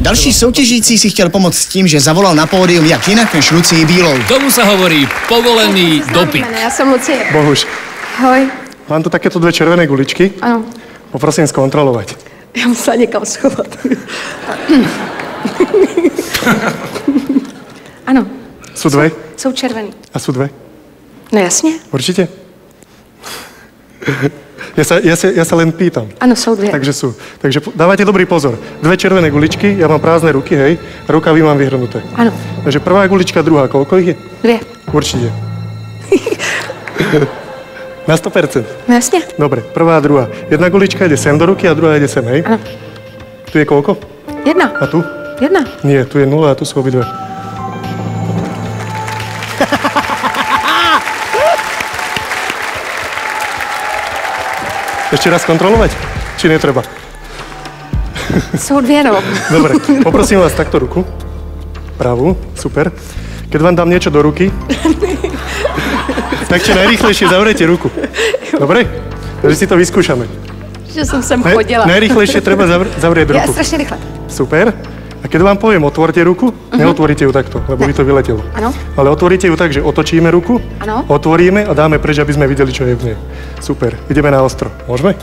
Další soutěžící si chtěl pomoct s tím, že zavolal na pódium jak jinak než Lucii Bílou. Tomu sa hovorí povolený dopyt. Já jsem Lucie. Bohuž. Ahoj. Mám tu takéto dvě červené guličky. Ano. Poprosím zkontrolovať. Já musela někam schovat. Ano. Sú dve? Jsou červený. A sú dve? No jasně. Určite? Ja sa len pýtam. Ano, jsou dvě. Takže sú. Takže dávajte dobrý pozor. Dve červené guličky, ja mám prázdne ruky, hej. Rukavy mám vyhrnuté. Ano. Takže prvá gulička, druhá. Koľko ich je? Dvě. Určite. Na 100%. No jasně. Dobre, prvá a druhá. Jedna gulička ide sem do ruky a druhá ide sem, hej? Ano. Tu je koľko? Jedna. A tu? Jedna. Nie, tu je 0 a tu sú obidve. Ešte raz kontrolovať? Či netreba? Jsou dvě, no. Dobre, poprosím vás takto ruku. Pravú, super. Keď vám dám niečo do ruky, tak čo najrýchlejšie zavrete ruku. Dobre? Takže si to vyskúšame. Že jsem sem chodila. Najrýchlejšie treba zavrieť ruku. Já strašně rychle. Super. A keď vám poviem, otvorte ruku, neotvoríte ju takto, lebo by to vyletelo. Ano. Ale otvoríte ju tak, že otočíme ruku, Ano. otvoríme a dáme preč, aby sme videli, čo je v nej. Super. Ideme na ostro. Môžeme?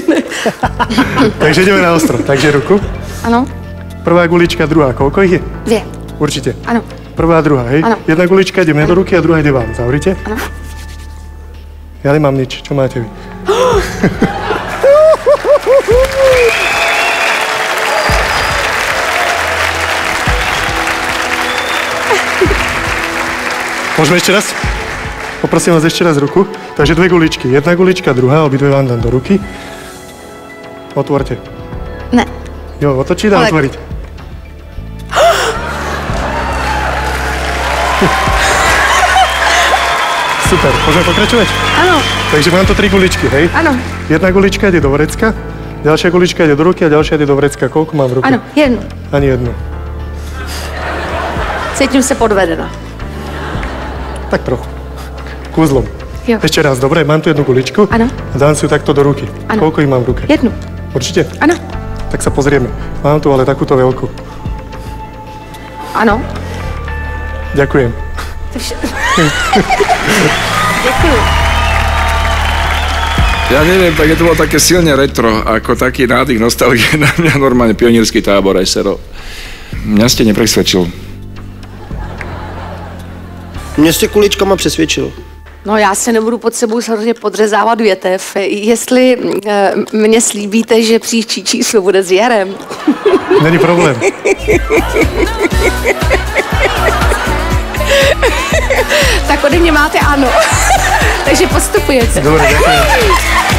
Takže ideme na ostro. Takže ruku. Ano. Prvá gulička, druhá. Koľko ich je? Dvě. Určite. Ano. Prvá, druhá, hej? Ano. Jedna gulička ide mne do ruky a druhá ide vám. Zavrite. Ano. Ja nemám nič. Čo máte vy? Môžeme ešte raz? Poprosím vás ešte raz ruku. Takže dve guličky. Jedna gulička, druhá, obidve vám dám do ruky. Otvorte. Ne. Jo, otočiť a otvoriť. Super, môžeme pokračovať? Ano. Takže mám tu 3 guličky, hej? Ano. Jedna gulička ide do vrecka, ďalšia gulička ide do ruky a ďalšia ide do vrecka. Koľko mám v ruke? Ano, jednu. Ani jednu. Cítím se podvedena. Tak trochu. Kúzlom. Jo. Ešte raz, dobre, mám tu jednu guličku. Ano. A dám si ju takto do ruky. Ano. Koľko ich mám v ruke? Jednu. Určite? Ano. Tak sa pozrieme. Mám tu ale takúto veľkú. Ano. Ďakujem. Děkuju. Ja neviem, tak je to bolo také silne retro, ako taký nádych nostalgie na mňa normálne pionierský tábor SRO. Mňa ste nepresvedčil. Mě s těch kuličkama přesvědčil. No já se nebudu pod sebou samozřejmě podřezávat větev. Jestli mě slíbíte, že příští číslo bude s Jarem. Není problém. Tak ode mě máte ano. Takže postupujete. Dobre, ďakujem.